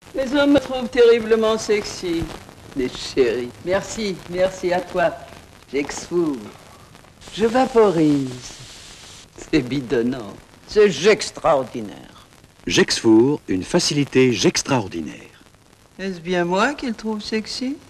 Les hommes me trouvent terriblement sexy. Mes chéris. Merci, merci à toi. J'exfoure. Je vaporise. C'est bidonnant. C'est extraordinaire. J'exfour, une facilité extraordinaire. Est-ce bien moi qu'il trouve sexy?